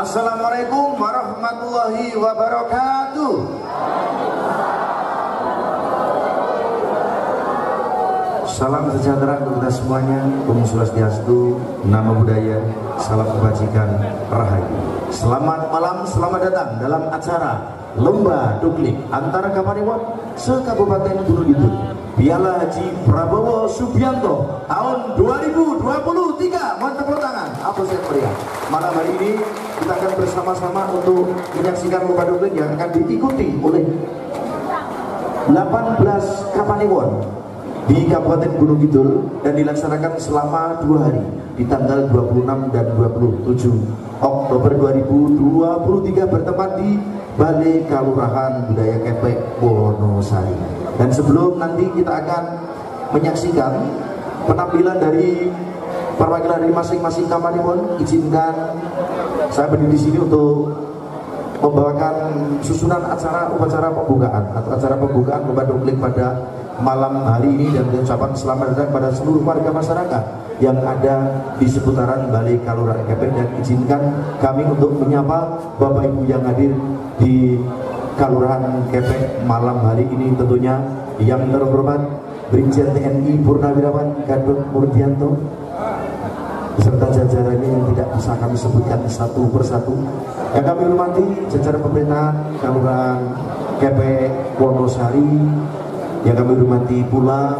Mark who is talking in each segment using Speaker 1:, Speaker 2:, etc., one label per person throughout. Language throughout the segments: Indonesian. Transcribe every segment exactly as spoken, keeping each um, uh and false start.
Speaker 1: Assalamualaikum warahmatullahi wabarakatuh. Salam sejahtera untuk kita semuanya. Om Swastiastu, Namo Buddhaya, salam kebajikan, rahayu. Selamat malam, selamat datang dalam acara Lomba Duklik antara Kapanewon se-Kabupaten Gunung Kidul Piala Haji Prabowo Subianto tahun dua ribu dua puluh tiga. Mohon tepuk tangan, aplaus yang meriah. Malam hari ini kita akan bersama-sama untuk menyaksikan Lomba Duklik yang akan diikuti oleh delapan belas Kapanewon di Kabupaten Gunung Kidul dan dilaksanakan selama dua hari di tanggal dua puluh enam dan dua puluh tujuh Oktober dua ribu dua puluh tiga bertempat di Balai Kalurahan Budaya Kepek Wonosari. Dan sebelum nanti kita akan menyaksikan penampilan dari perwakilan dari masing-masing Kapanewon, izinkan saya berdiri di sini untuk membawakan susunan acara upacara pembukaan atau acara pembukaan Lomba Duklik pada malam hari ini dan ucapan selamat datang pada seluruh warga masyarakat yang ada di seputaran Balai Kalurahan Kepek. Dan izinkan kami untuk menyapa Bapak Ibu yang hadir di Kalurahan Kepek malam hari ini, tentunya yang terhormat Brigjen T N I Purnawirawan Gatot Murdianto beserta jajarannya yang tidak bisa kami sebutkan satu persatu. Yang kami hormati jajaran pemerintahan Kalurahan Kepek Wonosari, yang kami hormati pula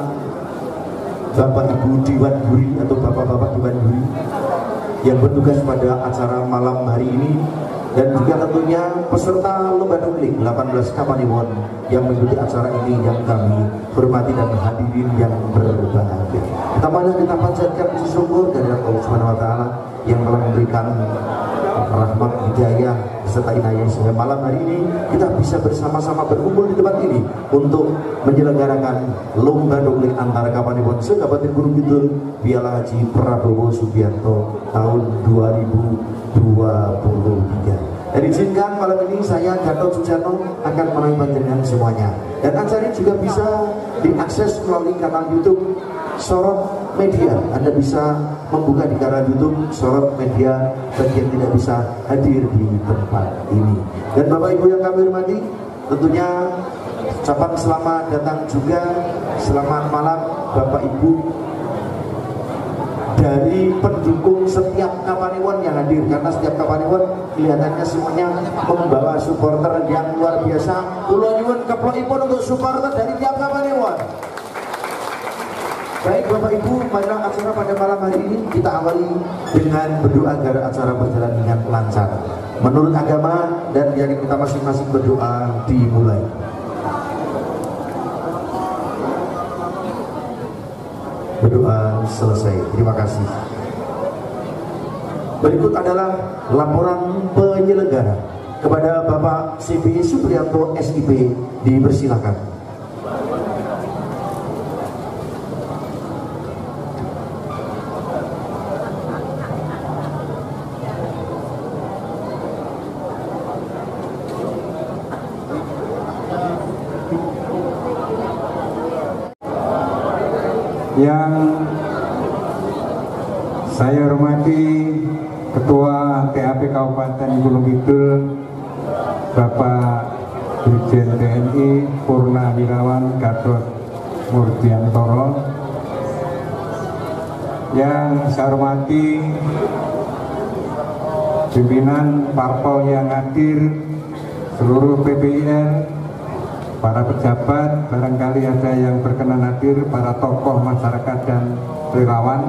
Speaker 1: Bapak Ibu Dewan Guri atau Bapak-Bapak Dewan Guri yang bertugas pada acara malam hari ini, dan juga tentunya peserta Lomba Duklik delapan belas Kapanewon yang mengikuti acara ini yang kami hormati dan hadirin yang berbahagia. Pertama kita panjatkan puji syukur dari Allah Subhanahu wa taala yang telah memberikan rahmat hidayah serta inayah sehingga malam hari ini kita bisa bersama-sama berkumpul di tempat ini untuk menyelenggarakan Lomba Duklik antara Kapanewon se-Kabupaten Gunung Kidul Piala Haji Prabowo Subianto tahun dua ribu dua puluh tiga. Dan izinkan malam ini saya Gatot Sujarno akan menemani panjenengan semuanya. Dan acara ini juga bisa diakses melalui kanal YouTube Sorot Media. Anda bisa membuka di kanal YouTube Sorot Media bagi yang tidak bisa hadir di tempat ini. Dan Bapak Ibu yang kami hormati, tentunya ucapan selamat datang juga, selamat malam Bapak Ibu dari pendukung setiap Kapanewon yang hadir, karena setiap Kapanewon kelihatannya semuanya membawa supporter yang luar biasa. Kula nyuwun keplokipun untuk supporter dari tiap Kapanewon. Baik Bapak Ibu, marilah acara pada malam hari ini kita awali dengan berdoa agar acara berjalan dengan lancar menurut agama, dan yang kita masing-masing berdoa dimulai. Berdoa selesai, terima kasih. Berikut adalah laporan penyelenggara. Kepada Bapak C B Supriyanto S I P dipersilakan.
Speaker 2: Yang saya hormati Ketua T A P Kabupaten Gunung Kidul Bapak Brigjen T N I Purnawirawan Gatot Murdianto, yang saya hormati pimpinan parpol yang hadir, seluruh P P I N, para pejabat, barangkali ada yang berkenan hadir, para tokoh masyarakat dan relawan,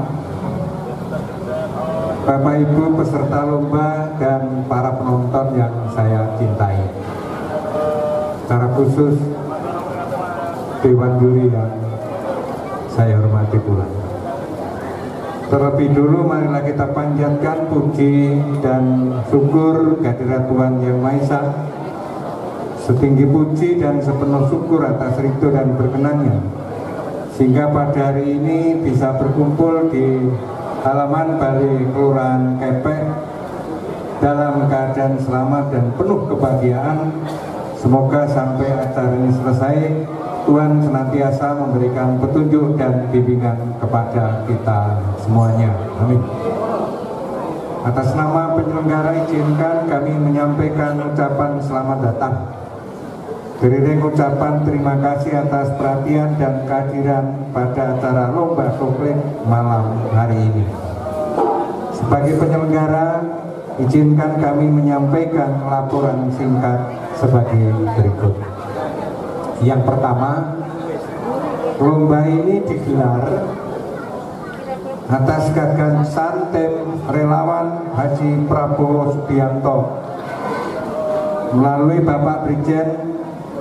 Speaker 2: Bapak Ibu peserta lomba, dan para penonton yang saya cintai. Secara khusus Dewan Juri yang saya hormati pula. Terlebih dulu marilah kita panjatkan puji dan syukur kehadirat Tuhan Yang Maha Esa, setinggi puji dan sepenuh syukur atas ridho dan berkenannya, sehingga pada hari ini bisa berkumpul di halaman Balai Kelurahan Kepek dalam keadaan selamat dan penuh kebahagiaan. Semoga sampai acara ini selesai Tuhan senantiasa memberikan petunjuk dan bimbingan kepada kita semuanya. Amin. Atas nama penyelenggara izinkan kami menyampaikan ucapan selamat datang. Beriring ucapan terima kasih atas perhatian dan kehadiran pada acara lomba toklik malam hari ini. Sebagai penyelenggara, izinkan kami menyampaikan laporan singkat sebagai berikut. Yang pertama, lomba ini digelar atas gagasan tim relawan Haji Prabowo Subianto melalui Bapak Brigjen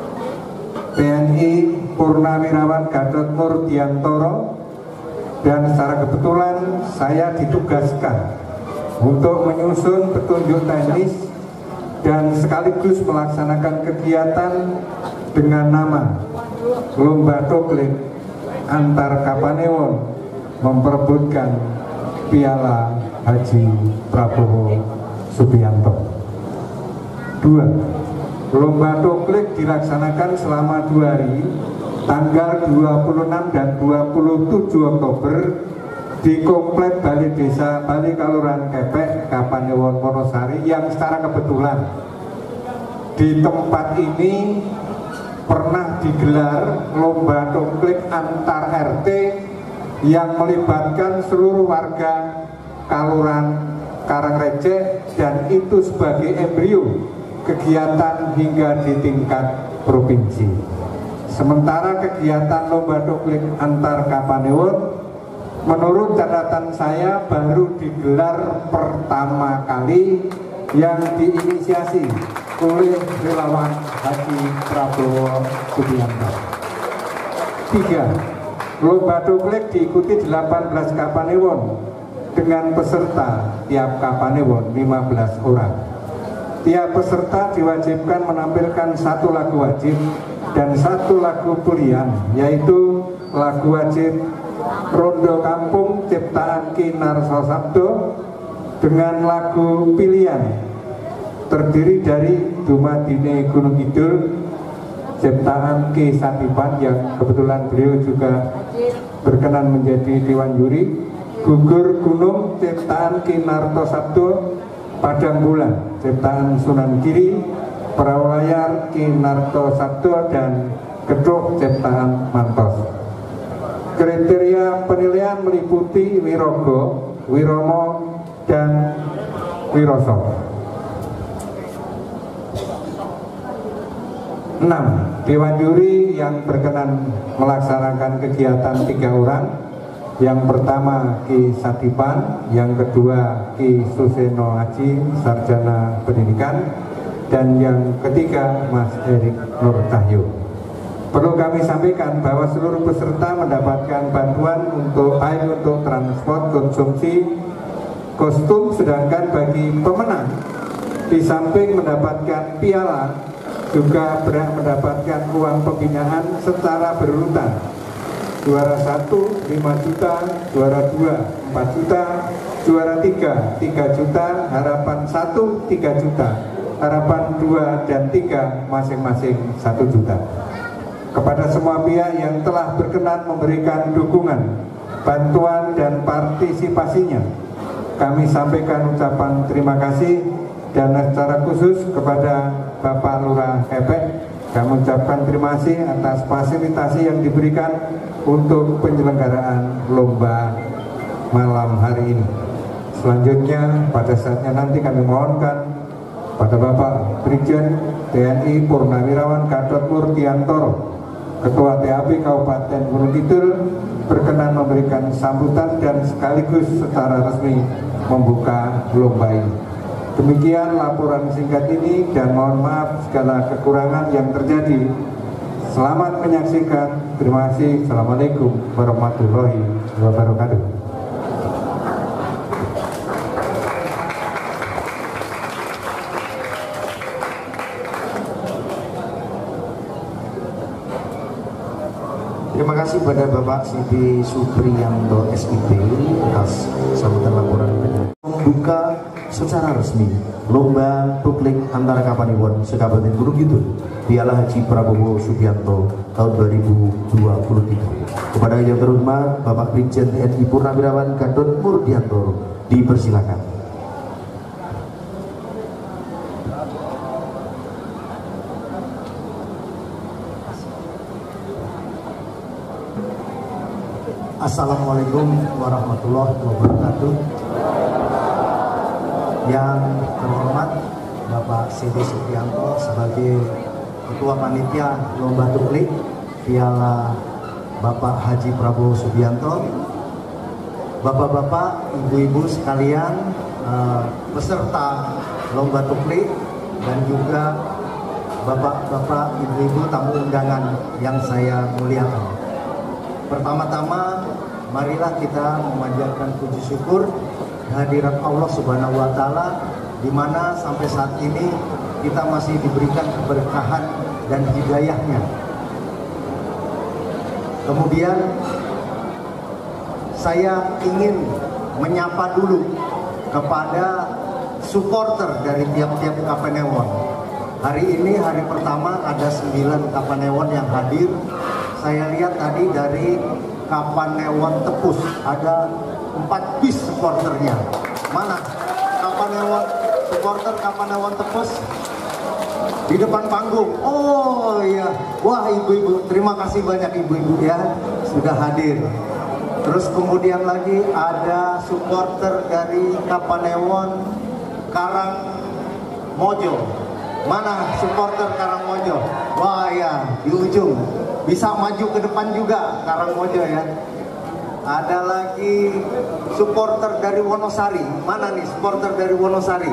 Speaker 2: T N I Purnawirawan Gatot Nurdiantoro, dan secara kebetulan saya ditugaskan untuk menyusun petunjuk teknis dan sekaligus melaksanakan kegiatan dengan nama Lomba Toklik Antar Kapanewon memperebutkan Piala Haji Prabowo Subianto. Dua, lomba toklik dilaksanakan selama dua hari, tanggal dua puluh enam dan dua puluh tujuh Oktober di Komplek Balai Desa Balai Kelurahan Kepek, Kapanewon, Wonosari, yang secara kebetulan di tempat ini pernah digelar lomba toklik antar R T yang melibatkan seluruh warga Kelurahan Karangrecek, dan itu sebagai embrio kegiatan hingga di tingkat provinsi. Sementara kegiatan lomba toklik antar Kapanewon menurut catatan saya baru digelar pertama kali yang diinisiasi oleh relawan Haji Prabowo Subianto. Tiga, lomba toklik diikuti delapan belas Kapanewon dengan peserta tiap Kapanewon lima belas orang. Tiap peserta diwajibkan menampilkan satu lagu wajib dan satu lagu pilihan, yaitu lagu wajib Rondo Kampung ciptaan Ki Narso Sabdo dengan lagu pilihan terdiri dari Dumadine Gunung Kidul ciptaan Ki Satipan, yang kebetulan beliau juga berkenan menjadi dewan juri, Gugur Gunung ciptaan Ki Narto Sabdo, Padang Bulan ciptaan Sunan Giri, Perahu Layar Ki Narto Sabdo, dan Gedhog ciptaan Mantos. Kriteria penilaian meliputi Wirogo, Wiromo, dan Wiroso. Enam, dewan juri yang berkenan melaksanakan kegiatan tiga orang. Yang pertama Ki Satipan, yang kedua Ki Suseno Aji, sarjana pendidikan, dan yang ketiga Mas Erik Nur Cahyo. Perlu kami sampaikan bahwa seluruh peserta mendapatkan bantuan untuk air untuk transport, konsumsi, kostum, sedangkan bagi pemenang di samping mendapatkan piala juga berhak mendapatkan uang pembinaan secara berurutan. Juara satu lima juta, juara dua empat juta, juara tiga tiga juta, harapan satu tiga juta, harapan dua dan tiga masing-masing satu juta. Kepada semua pihak yang telah berkenan memberikan dukungan, bantuan dan partisipasinya, kami sampaikan ucapan terima kasih, dan secara khusus kepada Bapak Lurah Kepek kami ucapkan terima kasih atas fasilitasi yang diberikan untuk penyelenggaraan lomba malam hari ini. Selanjutnya pada saatnya nanti kami mohonkan pada Bapak Brigjen T N I Purnawirawan Gatot Nurdiantoro, Ketua T A P Kabupaten Gunung Kidul, berkenan memberikan sambutan dan sekaligus secara resmi membuka lomba ini. Demikian laporan singkat ini, dan mohon maaf segala kekurangan yang terjadi. Selamat menyaksikan. Terima kasih. Assalamualaikum warahmatullahi wabarakatuh.
Speaker 1: Terima kasih pada Bapak Siti Supriyanto S I P atas sambutan laporan membuka secara resmi lomba toklik antara Kapanewon se-Kabupaten Gunung Kidul Piala Haji Prabowo Subianto tahun dua ribu dua puluh tiga. Kepada yang terhormat Bapak Brigjen T N I Purnawirawan Gatot Nurdiantoro, dipersilakan.
Speaker 3: Assalamualaikum warahmatullahi wabarakatuh. Yang terhormat Bapak Sidi Supriyanto sebagai Ketua Panitia Lomba Tuklik Piala Bapak Haji Prabowo Subianto, Bapak-bapak, ibu-ibu sekalian, eh, peserta Lomba Tuklik, dan juga bapak-bapak, ibu-ibu tamu undangan yang saya muliakan. Pertama-tama, marilah kita memanjatkan puji syukur kehadirat Allah Subhanahu wa Ta'ala, di mana sampai saat ini kita masih diberikan keberkahan dan hidayahnya. Kemudian saya ingin menyapa dulu kepada supporter dari tiap-tiap Kapanewon. Hari ini hari pertama ada sembilan Kapanewon yang hadir. Saya lihat tadi dari Kapanewon Tepus ada empat bis supporternya. Mana Kapanewon supporter Kapanewon Tepus? Di depan panggung. Oh iya, wah ibu-ibu, terima kasih banyak ibu-ibu ya sudah hadir. Terus kemudian lagi ada supporter dari Kapanewon Karangmojo. Mana supporter Karangmojo? Wah ya, di ujung. Bisa maju ke depan juga Karangmojo ya. Ada lagi supporter dari Wonosari. Mana nih supporter dari Wonosari?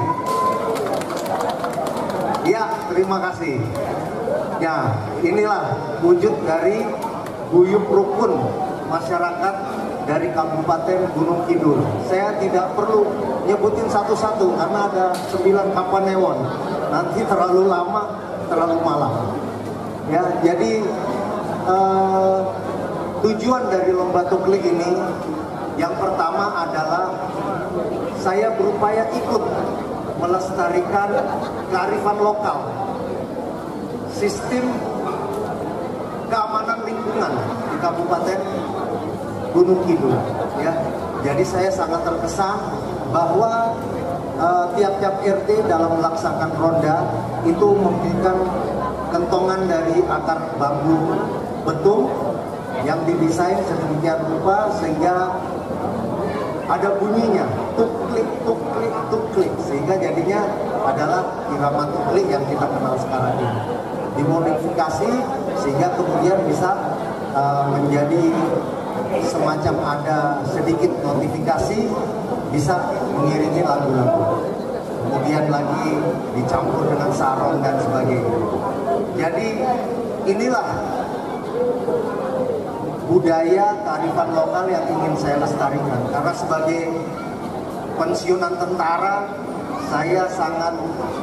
Speaker 3: Ya, terima kasih. Ya, inilah wujud dari guyup rukun masyarakat dari Kabupaten Gunung Kidul. Saya tidak perlu nyebutin satu-satu karena ada sembilan Kapanewon. Nanti terlalu lama, terlalu malam. Ya, jadi eh, tujuan dari Lomba Tuklik ini yang pertama adalah saya berupaya ikut melestarikan kearifan lokal, sistem keamanan lingkungan di Kabupaten Gunung Kidul. Ya, jadi saya sangat terkesan bahwa uh, tiap-tiap R T dalam melaksanakan ronda itu memberikan kentongan dari akar bambu betung yang didesain sedemikian rupa sehingga ada bunyinya tuk klik tuk klik tuk klik, sehingga jadinya adalah irama tuklik yang kita kenal sekarang ini. Dimodifikasi sehingga kemudian bisa uh, menjadi semacam ada sedikit notifikasi, bisa mengiringi lagu-lagu. Kemudian lagi dicampur dengan sarong dan sebagainya. Jadi inilah budaya kearifan lokal yang ingin saya lestarikan. Karena sebagai pensiunan tentara, saya sangat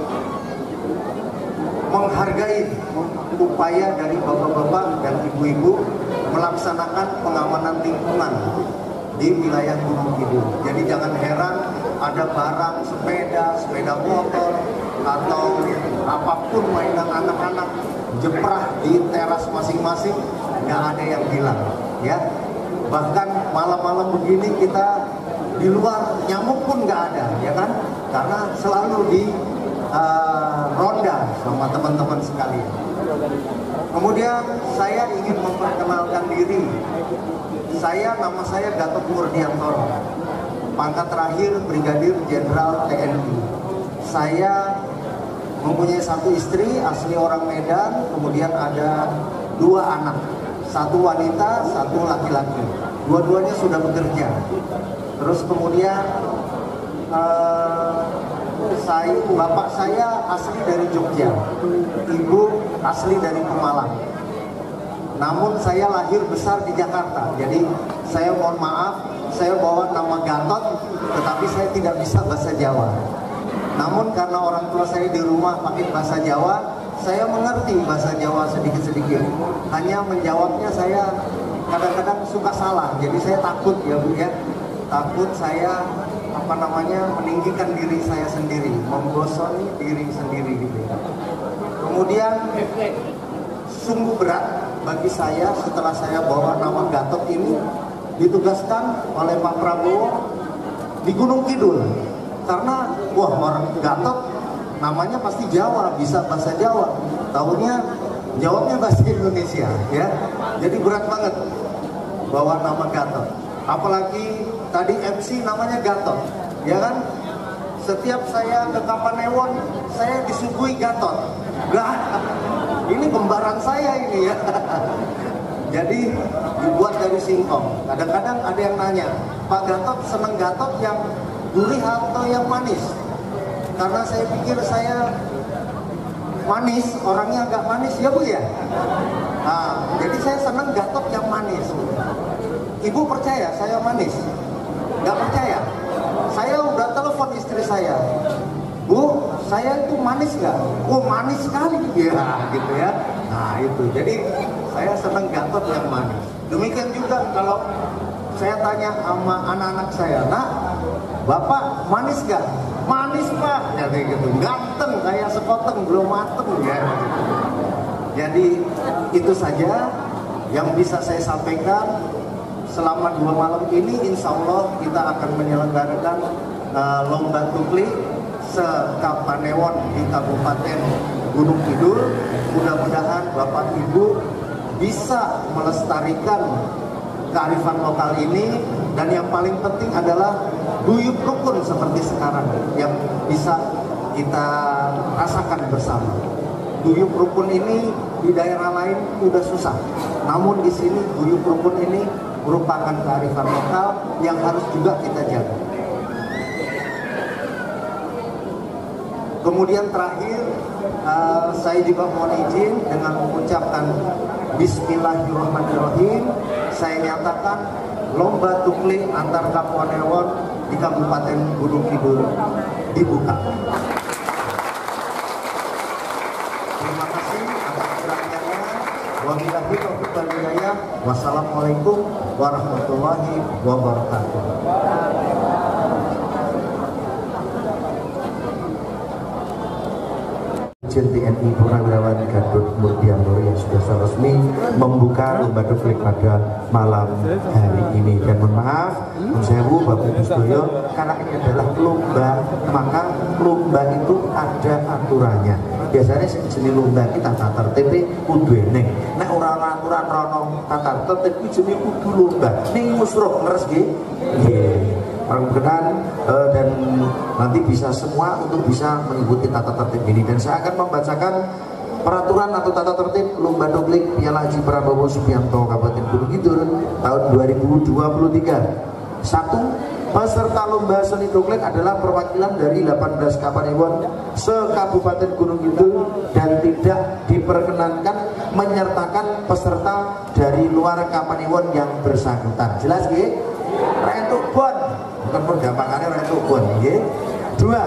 Speaker 3: menghargai upaya dari bapak-bapak dan ibu-ibu melaksanakan pengamanan lingkungan di wilayah Gunung Kidul. Jadi jangan heran ada barang sepeda, sepeda motor, atau apapun mainan anak-anak jeprah di teras masing-masing, nggak ada yang hilang, ya. Bahkan malam-malam begini kita di luar nyamuk pun nggak ada, ya kan? Karena selalu di uh, ronda sama teman-teman sekalian. Kemudian saya ingin memperkenalkan diri. Saya, nama saya Gatot Murdiantoro, pangkat terakhir Brigadir Jenderal T N I. Saya mempunyai satu istri asli orang Medan, kemudian ada dua anak, satu wanita, satu laki-laki. Dua-duanya sudah bekerja. Terus kemudian uh, saya, bapak saya asli dari Jogja, ibu asli dari Pemalang. Namun saya lahir besar di Jakarta. Jadi saya mohon maaf, saya bawa nama Gatot, tetapi saya tidak bisa bahasa Jawa. Namun karena orang tua saya di rumah pakai bahasa Jawa, saya mengerti bahasa Jawa sedikit-sedikit. Hanya menjawabnya saya kadang-kadang suka salah. Jadi saya takut ya Bu ya. Takut saya apa namanya meninggikan diri saya sendiri, menggosoni diri sendiri gitu. Kemudian sungguh berat bagi saya setelah saya bawa nama Gatot ini ditugaskan oleh Pak Prabowo di Gunung Kidul. Karena wah, orang Gatot namanya pasti Jawa, bisa bahasa Jawa. Tahunya jawabnya bahasa Indonesia, ya. Jadi berat banget. bawa nama Gatot. Apalagi tadi M C namanya Gatot, ya kan? Setiap saya ke Kapanewon, saya disuguhi Gatot. Nah, ini kembaran saya ini ya. Jadi dibuat dari singkong. Kadang-kadang ada yang nanya, Pak Gatot seneng Gatot yang gurih atau yang manis? Karena saya pikir saya manis, orangnya agak manis ya Bu ya. Nah, jadi saya seneng Gatot yang manis. Ibu percaya saya manis? Nggak percaya? Saya udah telepon istri saya, Bu, saya itu manis nggak? Oh manis sekali ya, gitu ya. Nah itu, jadi saya seneng Gatot yang manis. Demikian juga kalau saya tanya sama anak-anak saya, nak, Bapak manis nggak? Manis Pak, ya kayak gitu. Ganteng kayak sekoteng belum mateng ya. Jadi itu saja yang bisa saya sampaikan. Selama dua malam ini, insya Allah kita akan menyelenggarakan uh, lomba tuklik se-Kapanewon di Kabupaten Gunung Kidul. Mudah-mudahan Bapak Ibu bisa melestarikan kearifan lokal ini, dan yang paling penting adalah guyub rukun seperti sekarang yang bisa kita rasakan bersama. Guyub rukun ini di daerah lain udah susah, namun di sini guyub rukun ini merupakan kearifan lokal yang harus juga kita jaga. Kemudian terakhir, uh, saya juga mohon izin dengan mengucapkan Bismillahirrahmanirrahim. Saya nyatakan lomba tuklik antar Kapanewon di Kabupaten Gunung Kidul dibuka. Terima kasih atas perhatiannya. Wabillahi taufiq wal hidayah. Wassalamualaikum warahmatullahi wabarakatuh.
Speaker 1: T N I Purnawirawan Gatot Murdianto yang sudah resmi membuka lomba tuklik pada malam hari ini. Dan mohon maaf, saya Bu Bapak Ibu Sedoyo, karena ini adalah lomba, maka lomba itu ada aturannya. Biasanya jenis lomba kita tata tertib kudu eneng. Nek ora aturan rono tata tertib iki jenenge kudu lomba. Ning musruk ngeres nggih. Nggih. Perkenan uh, dan nanti bisa semua untuk bisa mengikuti tata tertib ini. Dan saya akan membacakan peraturan atau tata tertib lomba tuklik Piala Haji Prabowo Subianto Kabupaten Gunung Kidul tahun dua ribu dua puluh tiga. Satu, peserta lomba seni tuklik adalah perwakilan dari delapan belas Kapanewon se-Kabupaten Gunung Kidul dan tidak diperkenankan menyertakan peserta dari luar Kapanewon yang bersangkutan. Jelas nggih? Rentuk bon, bukan pergampangannya rentuk bon, nggih. Dua,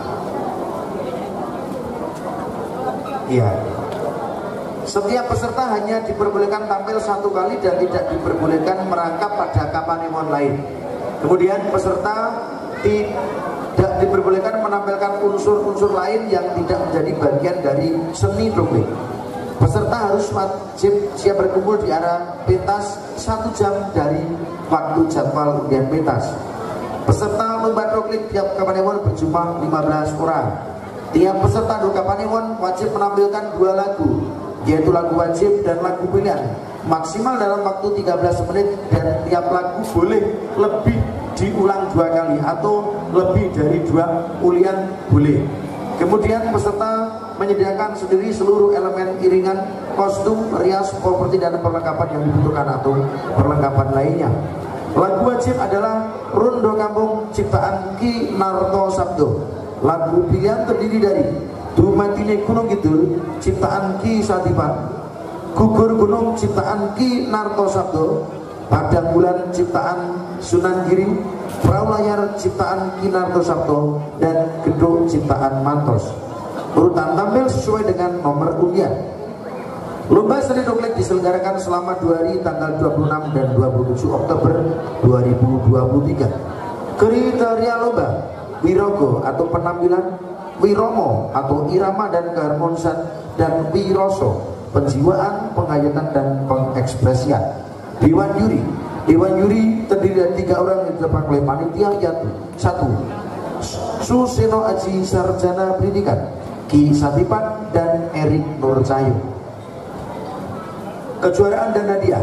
Speaker 1: iya, setiap peserta hanya diperbolehkan tampil satu kali dan tidak diperbolehkan merangkap pada Kapanewon lain. Kemudian peserta tidak diperbolehkan menampilkan unsur-unsur lain yang tidak menjadi bagian dari seni tuklik. Peserta harus wajib siap berkumpul di area pentas satu jam dari waktu jadwal undian pentas. Peserta lomba tuklik tiap Kapanewon berjumlah lima belas orang. Tiap peserta di Kapanewon wajib menampilkan dua lagu, yaitu lagu wajib dan lagu pilihan, maksimal dalam waktu tiga belas menit, dan tiap lagu boleh lebih diulang dua kali atau lebih dari dua ulian boleh. Kemudian peserta menyediakan sendiri seluruh elemen iringan, kostum, rias, properti, dan perlengkapan yang dibutuhkan atau perlengkapan lainnya. Lagu wajib adalah Rondo Kampung ciptaan Ki Narto Sabdo. Lagu pilihan terdiri dari Dumatine Gunung Kidul ciptaan Ki Satipan, Gugur Gunung ciptaan Ki Narto Sabdo, Padang Bulan ciptaan Sunan Giri, Perahu Layar ciptaan Ki Narto Sabdo, dan Gedung ciptaan Mantos. Urutan tampil sesuai dengan nomor undian. Lomba seni tuklik diselenggarakan selama dua hari, tanggal dua puluh enam dan dua puluh tujuh Oktober dua ribu dua puluh tiga. Kriteria lomba: wirogo atau penampilan, wiromo atau irama dan keharmonisan, dan wiroso penjiwaan, penghayatan, dan pengekspresian. Dewan juri, Dewan juri terdiri dari tiga orang yang ditetapkan oleh panitia, yaitu satu, Suseno Aji Sarjana Pendidikan Ki Satipan dan Erik Nur Cahyo. Kejuaraan dan hadiah: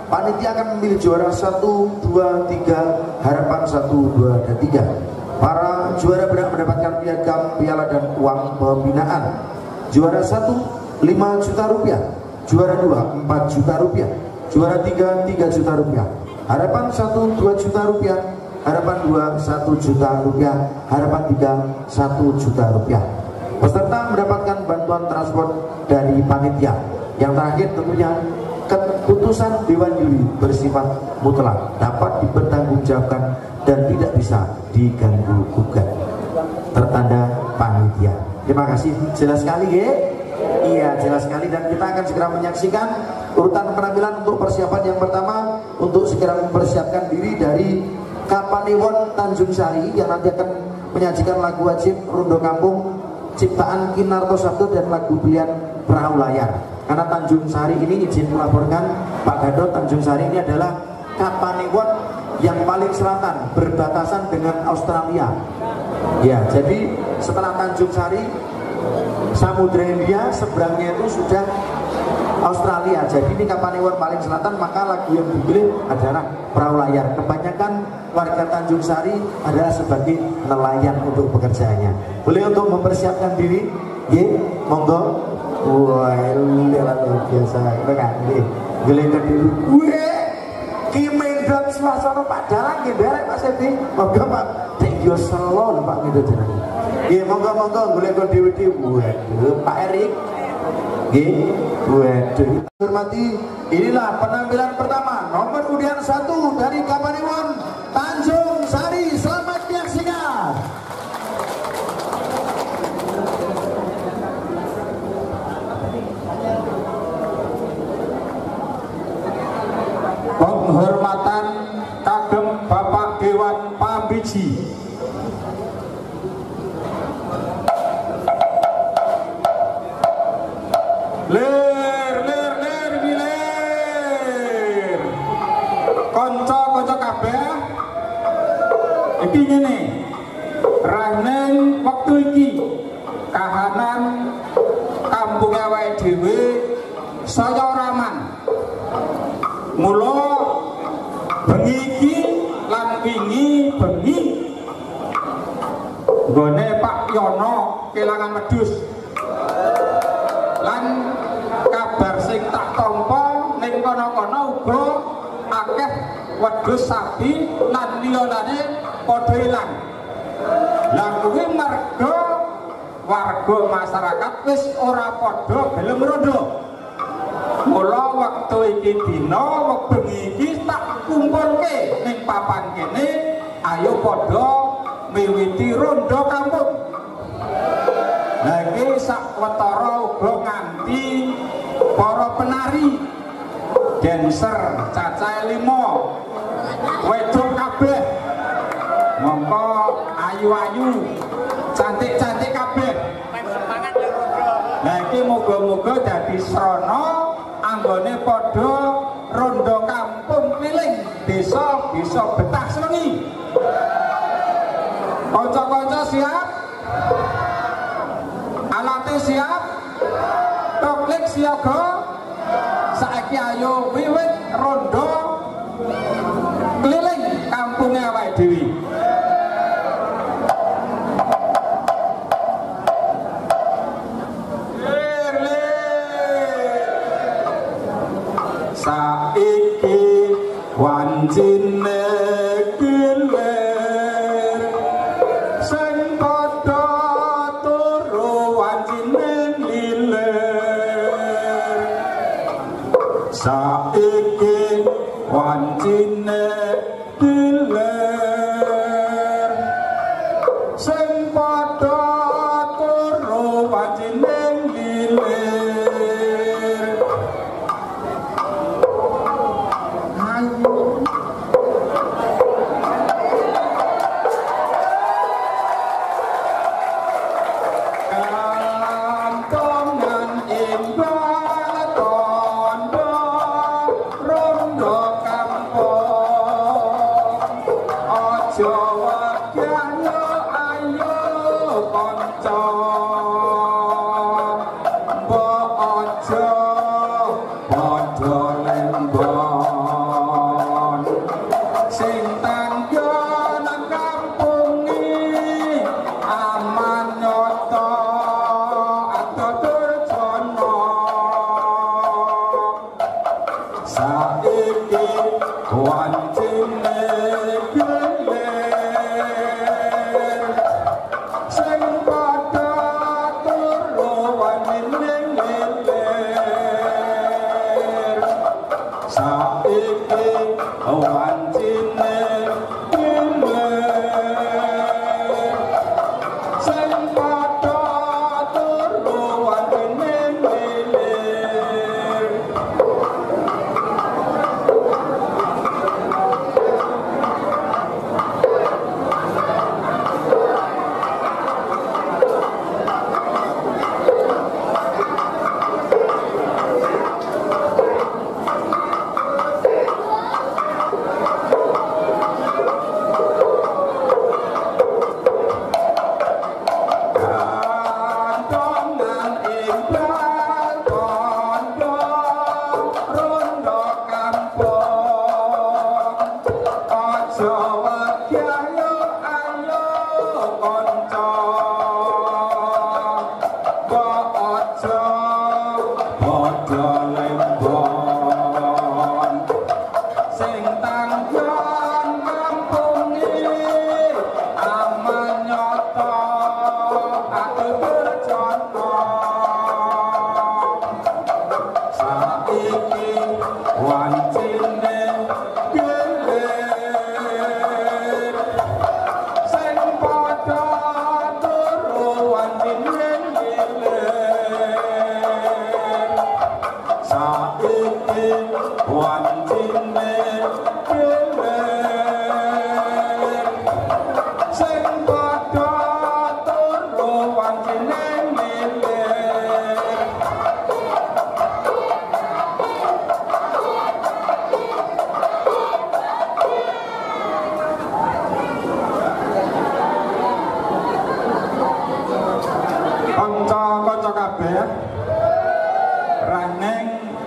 Speaker 1: panitia akan memilih juara satu, dua, tiga, harapan satu, dua, dan tiga. Para juara berhak mendapatkan piagam, piala, dan uang pembinaan. Juara satu, lima juta rupiah. Juara dua, empat juta rupiah. Juara tiga, tiga juta rupiah. Harapan satu, dua juta rupiah. Harapan dua, satu juta rupiah. Harapan tiga, satu juta rupiah. Peserta mendapatkan bantuan transport dari panitia. Yang terakhir tentunya keputusan Dewan Juri bersifat mutlak, dapat dipertanggungjawabkan dan tidak bisa diganggu gugat. Tertanda panitia. Terima kasih, jelas sekali ya. Iya, jelas sekali, dan kita akan segera menyaksikan urutan penampilan untuk persiapan yang pertama, untuk segera mempersiapkan diri dari Kapanewon Tanjung Sari yang nanti akan menyajikan lagu wajib Rondo Kampung ciptaan Kinarto Sabto dan lagu pilihan Perahu Layar. Karena Tanjung Sari ini, izin melaporkan Pak Gadot, Tanjung Sari ini adalah Kapanewon yang paling selatan, berbatasan dengan Australia. Ya, jadi setelah Tanjung Sari, Samudra India seberangnya itu sudah Australia. Jadi ini Kapanewon paling selatan, maka lagu yang dipilih adalah Perahu Layar. Kebanyakan warga Tanjung Sari adalah sebagai nelayan untuk pekerjaannya. Boleh untuk mempersiapkan diri? Ye, monggo. Wah, luar biasa. Enggak, nggih. Geleng diri. Weh, ki mendot swasana Pak Dalang nggih derek Pak Sepi. Monggo Pak. Dek yo selo Pak gitu jenenge. Nggih, monggo-monggo golek dhewe-dhewe. Waduh, Pak Erik. Nggih, waduh. Hormati, inilah penampilan pertama nomor undian satu dari Kapanewon Tanjung Sari. Selamat menyaksikan.
Speaker 2: Penghormatan kagem Bapak Dewan Pambiji. Lir, lir, lir, bilir. Konco-konco kabeh. Iki ngene. Ranen wektu iki kahanan kampung awake dhewe saya ora aman. Mula bengi iki lan wingi bengi nggone Pak Yono kelangan wedhus. Lan kabar sing tak tampa ning kono-kono uga akeh wedhus sapi lan liyane padha ilang. Lah kuwi merga warga masyarakat wis ora padha gelem rondo. Mula wektu iki dina bengi iki tak kumpulke ning papan kene, ayo padha miwiti rondo kampung. Lah iki sakwetara uga nganti para penari dancer cacahe lima wedok kabeh mongko ayu-ayu cantik-cantik kabeh. Lah iki muga-muga dadi srana anggone padha rondo kampung keliling desa bisa betah senengi. Kanca-kanca siap? Alate siap? Toklik siaga? Saiki ayo wiwit rondo keliling kampunge awake dhewe. Saiki wancine gilir sing padha turu wancine lilir. Saiki wancine gilir sing padha turu wancine lilir.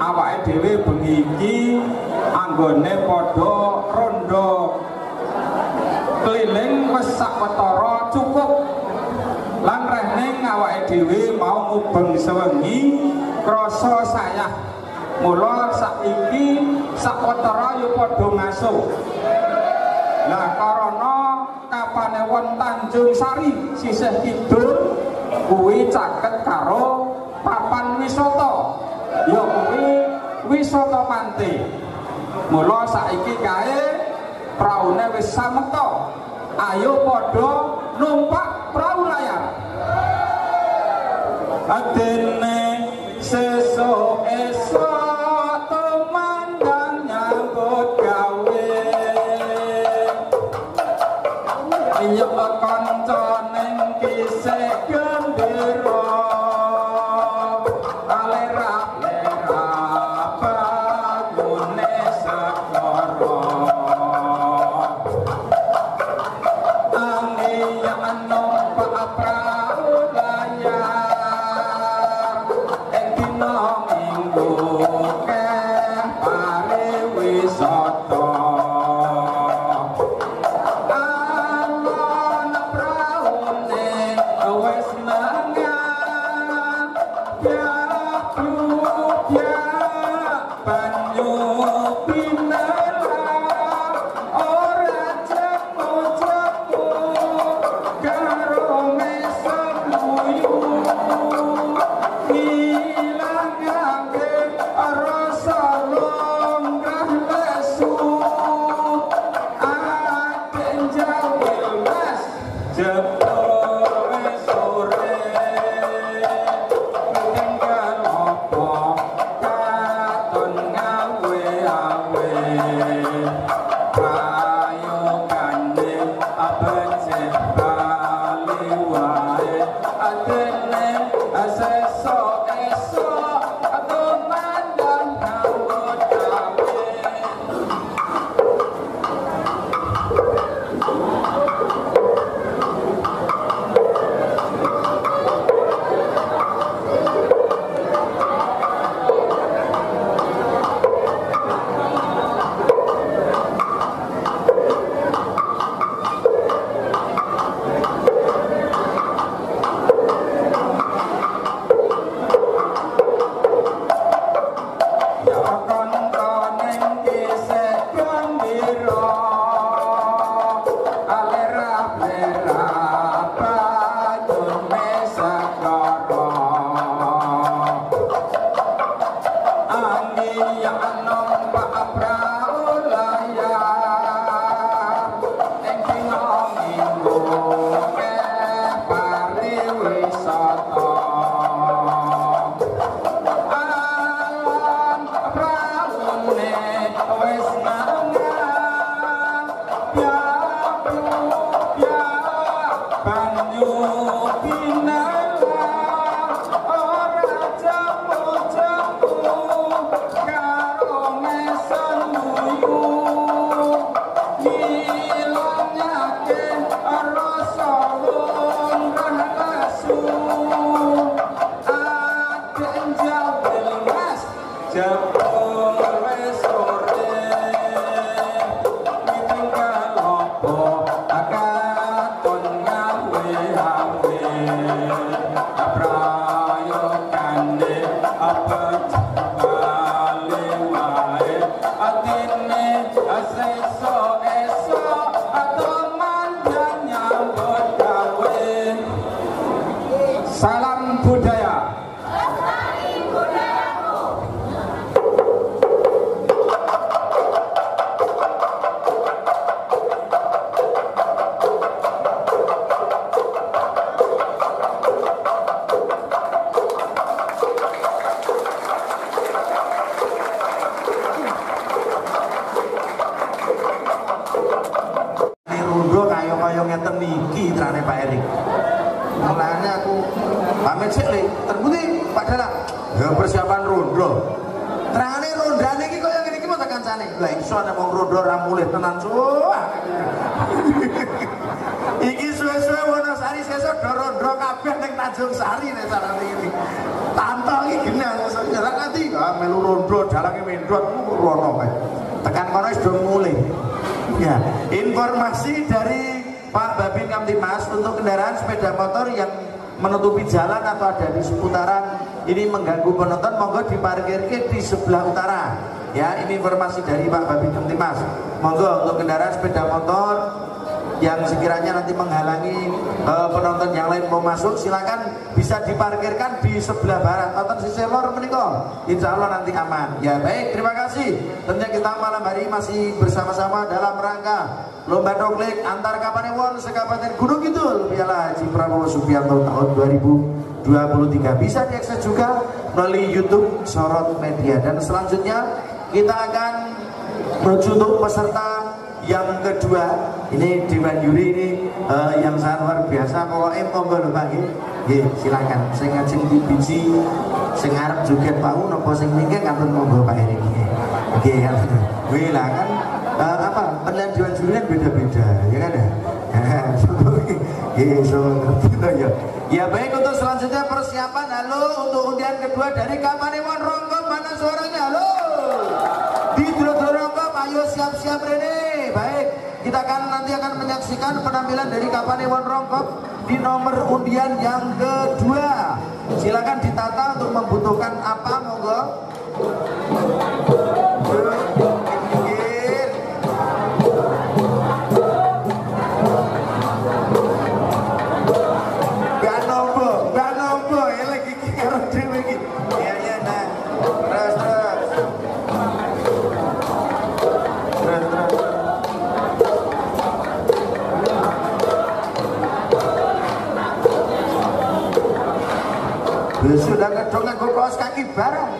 Speaker 4: awake dhewe bengi iki anggone padha rondo keliling wis sawetara cukup lan rehning awake dhewe mau ngubeng sewengi krasa sayah mula saiki sawetara yo padha ngasuh. Lah karana Kapanewon Tanjung Sari sisih kidul kuwi caket karo papan wisata ya kuwi wisata Mante. Mula saiki kae praune wis samekta, ayo padha numpak prau layar. Adene sesuk esuk tumandang nyambut gawe, iya kanca ning kisih gendera alera-lera bangune segara angin numpak prau layar ing dina minggu keh pariwisata. Salam budaya.
Speaker 1: Pamit sik Le, terputi Pak Dalang. Ya persiapan rondo. Terangane rondane iki koyo ngene iki mau tekan kancane. Lah iso nek wong rondo ra mulih tenan suwe. Iki suwe-suwe wono Sari sesuk dorondro kabeh ning Tanjung Sari nek sarane iki. Tanto iki genah jarak nanti ah melu rondo dalange mendrot rono kae. Tekan kono wis do mulih. Ya, informasi dari Pak Babin Kamtimas untuk kendaraan sepeda motor yang menutupi jalan atau ada di seputaran ini mengganggu penonton, monggo diparkir di sebelah utara. Ya, ini informasi dari Pak Babin Kamtimas. Monggo untuk kendaraan sepeda motor yang sekiranya nanti menghalangi uh, penonton yang lain mau masuk, silakan bisa diparkirkan di sebelah barat atau sisi lor menika. Insya Allah nanti aman. Ya baik, terima kasih. Tentunya kita malam hari masih bersama-sama dalam rangka lomba dongklek antar Kapanewon Sekabupaten Gunung Kidul Piala Haji Prabowo Subianto tahun dua ribu dua puluh tiga. Bisa diakses juga melalui YouTube Sorot Media. Dan selanjutnya kita akan menuju untuk peserta yang kedua. Ini Dewan Juri ini uh, yang sangat luar biasa. Pokoknya monggo lho Pak nggih. Nggih, silakan. Sing ngajeng di biji sing arep joget pau napa sing mingke kanten monggo Pak Erik nggih. Nggih kan. Kuwi lah kan uh, apa? Penilaian Dewan Juri kan beda-beda, ya kan ya. Nggih, so ngerti to ya. Ya baik, untuk selanjutnya persiapan. Halo untuk undian kedua dari Kapanewon Rongkop, mana suaranya? Halo. Di Rongkop, ayo siap-siap Rene. Baik, kita akan nanti akan menyaksikan penampilan dari Kapanewon Rongkop di nomor undian yang kedua. Silakan ditata untuk membutuhkan apa, monggo. Gak nombo, gak nombo, ya lagi kira dewe iki. Iya iya nah. Terus terus. Terus terus. Sudah kedong nganggo kaos kaki bareng.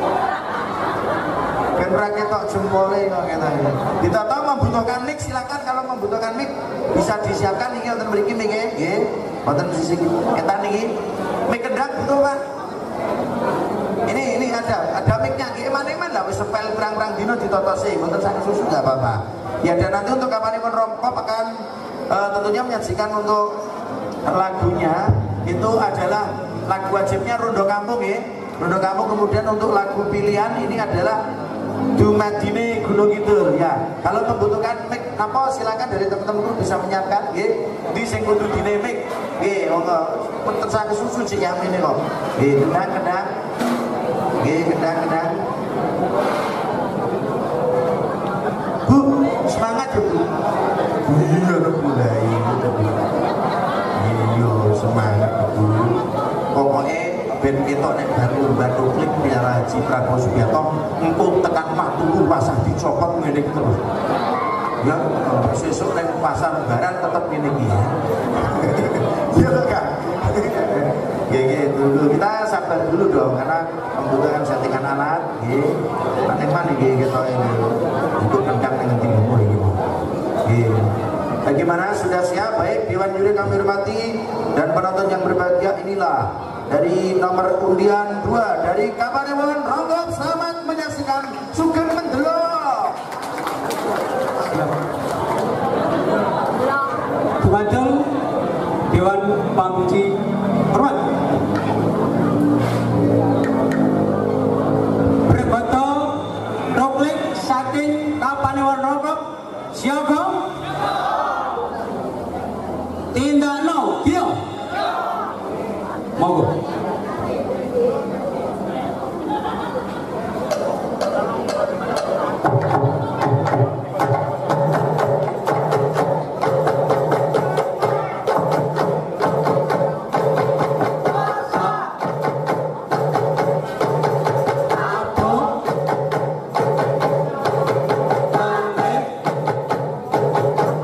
Speaker 1: Ben ora ketok jempole kok ketane. Ditata membutuhkan mic, silakan kalau membutuhkan mic bisa disiapkan iki wonten mriki mic nggih. Wonten sisi ketan niki. Mic kendang butuh, Pak. Ini ini ada ada mic-nya nggih maning-man lah wis sepel perang-perang dino ditotosi, wonten sak susu enggak apa-apa. Ya dan nanti untuk Kapanewon Rongkop akan uh, tentunya menyajikan untuk lagunya itu adalah lagu wajibnya Rondo Kampung ya. Rondo Kampung, kemudian untuk lagu pilihan ini adalah Dumadine Gunung Kidul ya. Kalau membutuhkan mic apa silakan dari teman-teman bisa menyiapkan nggih. Di sing kudu dine mic nggih monggo. Penten sak susu sing yamine kok. Nggih, kendang-kendang. Nggih, kendang-kendang. Bu, semangat ya Bu. Iya mulai tapi. Iya, semangat Bu. Pokoknya ben ketok nek baru baru klik Piala Haji Prabowo Subianto engko tekan Maturu pasar dicopot ngene iki terus. Ya, sesuk nek pasar Barat tetep ngene iki. Iya toh Kak? Nggih dulu kita sabar dulu dong karena membutuhkan settingan alat nggih. Panen-panen nggih ketok ini. Untuk kendang ning ngendi umur iki. Nggih. Bagaimana, sudah siap? Baik, Dewan Juri kami hormati dan penonton yang berbahagia, inilah dari nomor undian dua dari Kapanewon Rongkop. Selamat menyaksikan Sugeng Mendelok.
Speaker 5: Dumateng Dewan Pangguci hormat. Berfoto dongklek saking Kapanewon Rongkop siaga. Tindak no, kiyo. Monggo.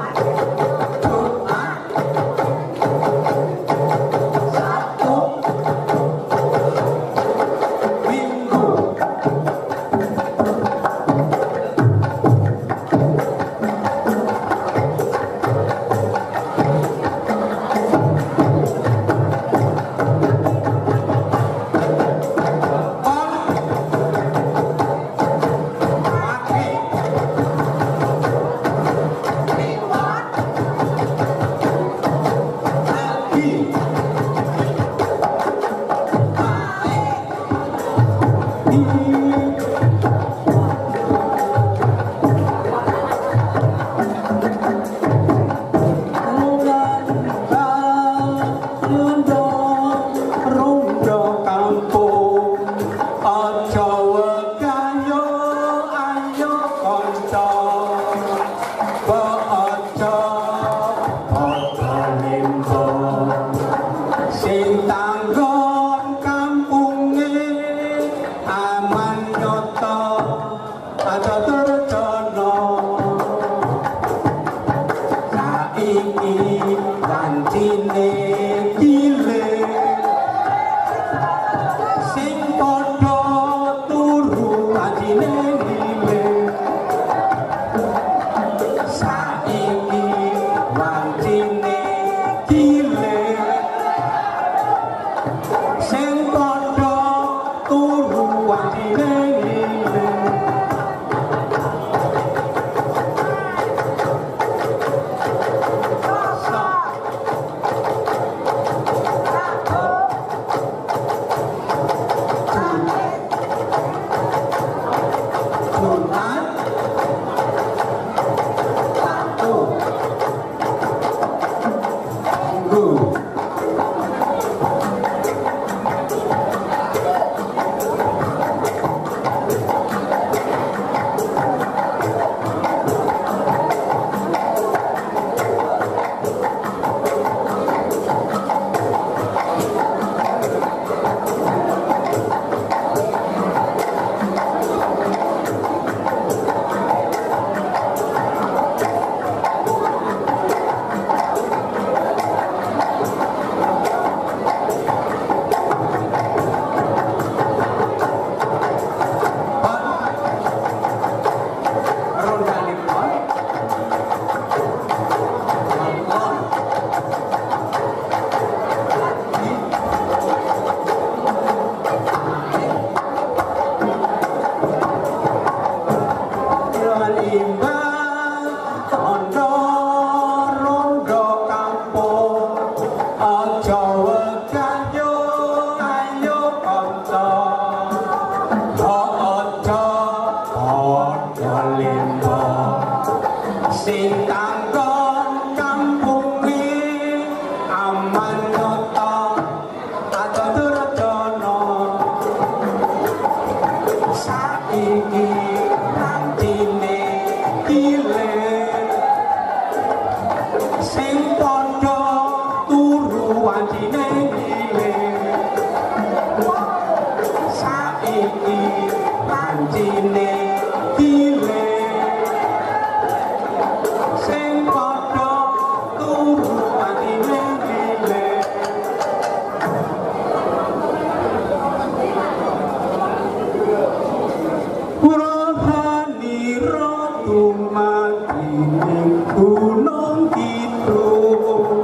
Speaker 6: Satu
Speaker 5: sing tanggon kampunge aman nyoto ada terjono saiki kancine gile sing padha turu kancine gile saiki kancine gile sing padha turu kancine gile sing tanggon kampunge aman nyoto ada terjono saiki kancine gile sing padha turu kancine gile saiki kancine gile sing padha turu kancine gile Rohani rotumati ning gunung kidul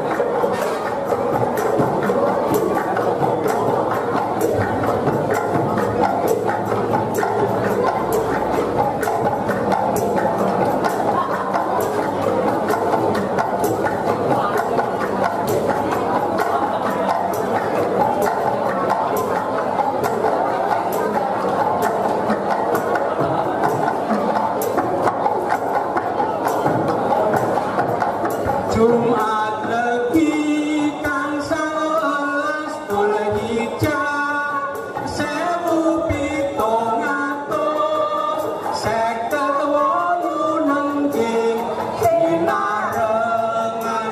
Speaker 5: Jumat legi kang sawelas bulan hijab sewu pitung atus seket wolu nengking sinarengan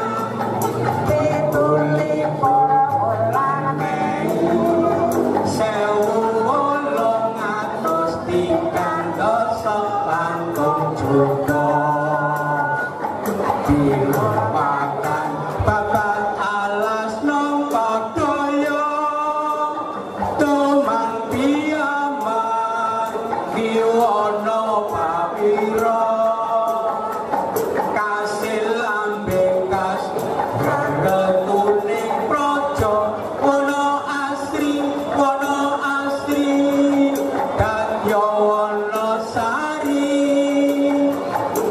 Speaker 5: pituli para wulan Mei sewu wolung atus tigang dasa langkung juga dilupakan babat alas nongko doyo tumang piaman kiwono papiro kasil lambeng kas garetuning projo wono asri wono asri dan yowono sari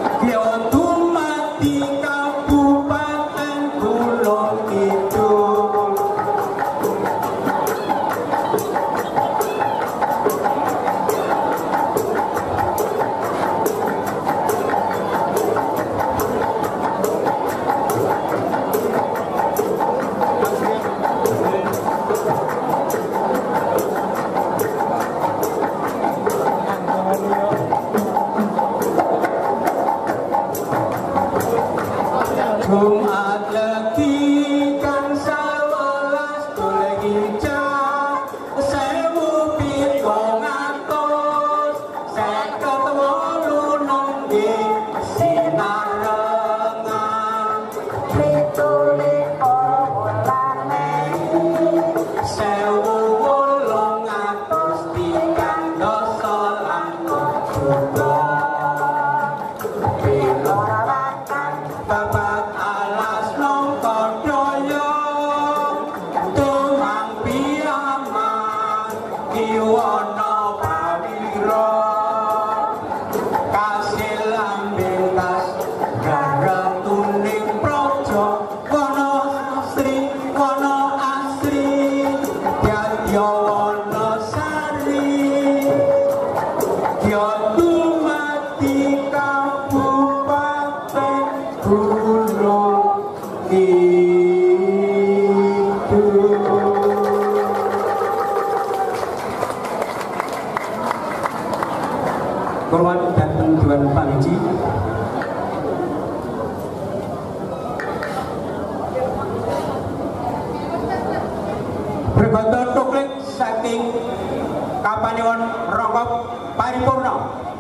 Speaker 5: ijak sewu pitung atus seket wolu nunggi sinarengan pituliko wulan Mei sewu wolung atus tigang dasa lan tujuh pilolakan babat alas nongko doyo tumang piaman kiwana pawira kasil lambing tas gareng tuning praja wana asri wana asri dadya wana sari ya dumati kabupaten Gunung Kidul. Korban datang Tuan Panji berbantu tuklik saking Kapanewon Rongkop Paripurna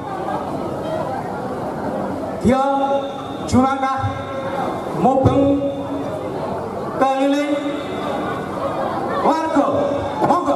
Speaker 5: dia jumangkah mubeng keliling warga monggo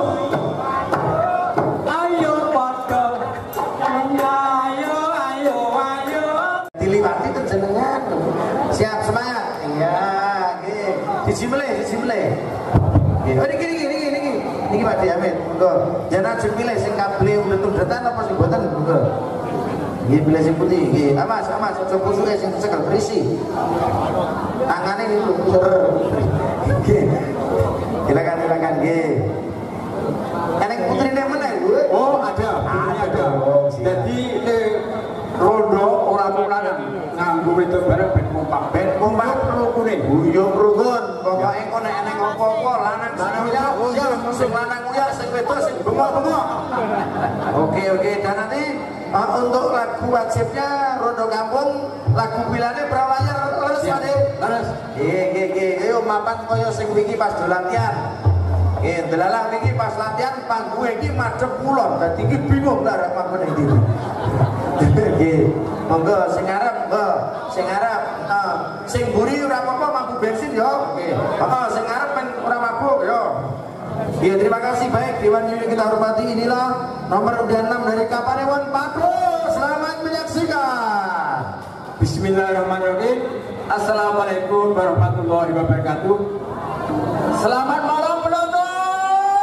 Speaker 5: ayo padha ayo ayo ayo ayo
Speaker 1: diliwati terjenengan. Siap semangat. Iya, nggih. Dijimleh, dijimleh. Nggih. Oh niki niki niki niki. Niki Pak Diamin. Monggo. Jangan aja pilih sing kable ulet-uletan apa sing boten, monggo. Nggih, pilih sing putih. Nggih. Amas, amas aja pusuke sing cekel berisi. Tangane niku puter. Nggih. Silakan, silakan nggih. Eneng putrine meneh, Bu.
Speaker 4: Oh ada, putrinya ada. Jadi le rondo orang mulanan nganggo itu bareng ben kompak ben kompak rukune.
Speaker 1: Yo rukun, pokoke engko nek eneng apa-apa lanang lanang ya, sing lanang ya, sing wedok sing bengok-bengok. Oke, oke. Dan nanti uh, untuk lagu wajibnya rondo kampung, lagu bilane pralayar terus Ade.
Speaker 4: Terus
Speaker 1: Nggih, nggih, nggih. Ayo mapan kaya sing wingi pas do latihan. Nggih, delalah niki pas latihan panggung iki madhep kulon. Dadi iki bingung lah arep mapan iki. Nggih. Monggo sing arep, monggo. Sing arep, heeh. Sing mburi ora apa-apa mampu bensin yo. Nggih. Heeh, sing arep men ora mabuk yo. Nggih, terima kasih. Baik, Dewan Juri kita hormati, inilah nomor undian enam dari Kapanewon Pado. Selamat menyaksikan.
Speaker 4: Bismillahirrahmanirrahim. Assalamualaikum warahmatullahi wabarakatuh. Selamat malam penonton.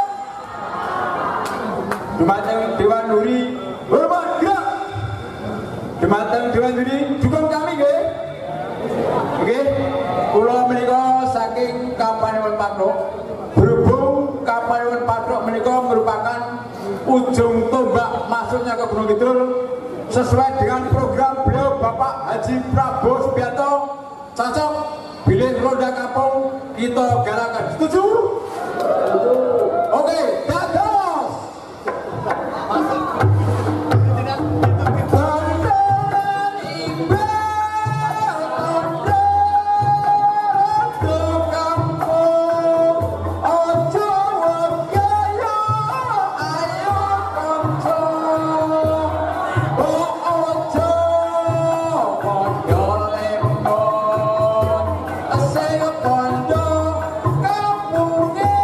Speaker 4: Dumateng Dewan Juri hormat gerak. Dumateng Dewan Juri dukung kami nggih. Nggih. Kula menika saking Kapanewon Pado. Berhubung Kapanewon Pado menika merupakan ujung tombak masuknya ke Gunung Kidul sesuai dengan program beliau Bapak Haji Prabowo Subianto. Cocok pilih roda kampung kita galakan. Setuju? Oke, dados.
Speaker 5: Pondo kampung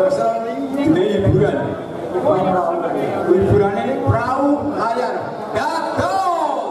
Speaker 4: basa ini hiburan. Hiburan ini perahu layar. Dados.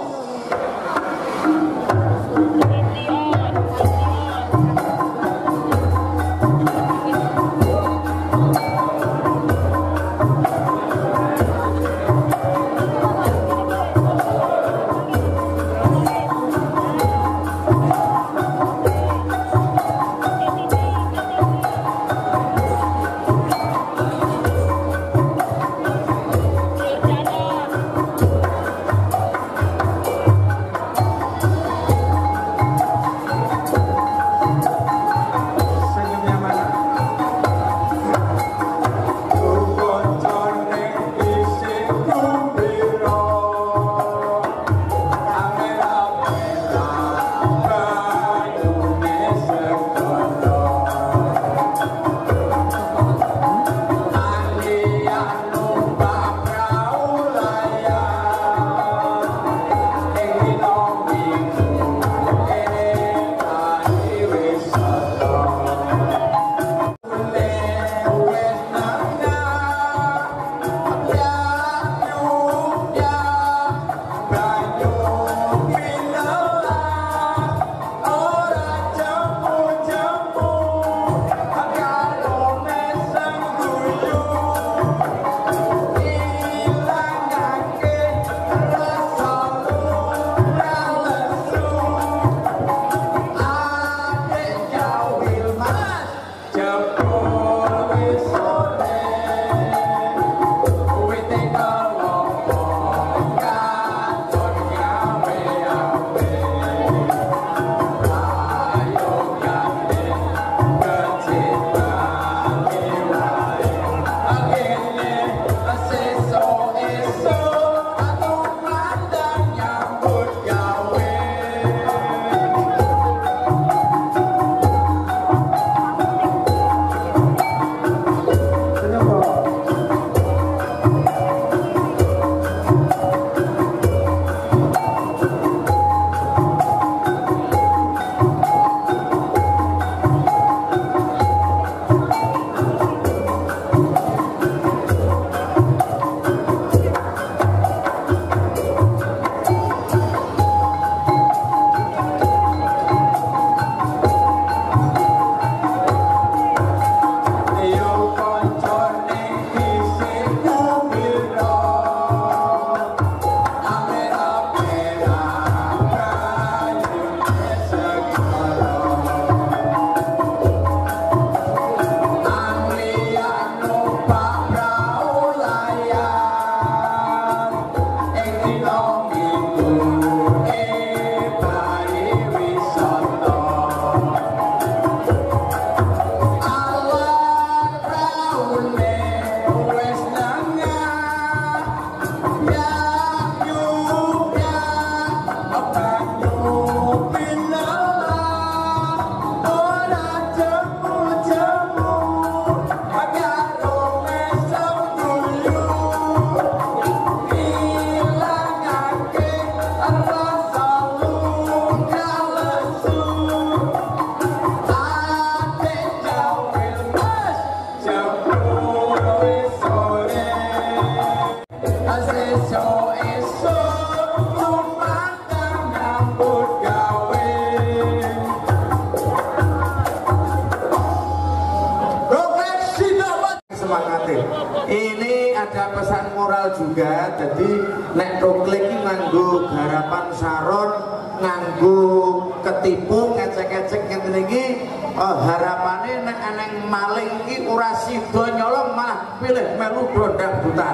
Speaker 1: Ini ada pesan moral juga. Jadi nek Roklek iki nganggo garapan saron, nganggo ketipu, ngecek-ngecek ngene iki, oh, harapane nek eneng maling iki ora sida nyolong malah pilih melu dondang butan.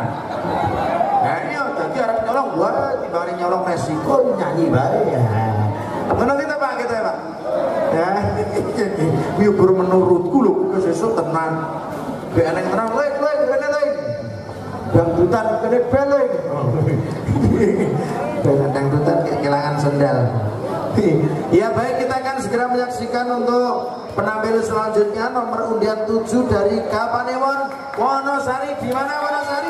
Speaker 1: Nah iya dadi arep nyolong wah timbang nyolong resiko nyanyi bae ya. Ngono kita Pak kita ya Pak. Ya, nyukur menurutku lho kesesuk tenan. Be eneng tenan lek lek kene lek. Dangdutan kene beleng. Dangdutan kehilangan sendal. Ya baik, kita akan segera menyaksikan untuk penampil selanjutnya nomor undian tujuh dari Kapanewon Wonosari. Di mana Wonosari?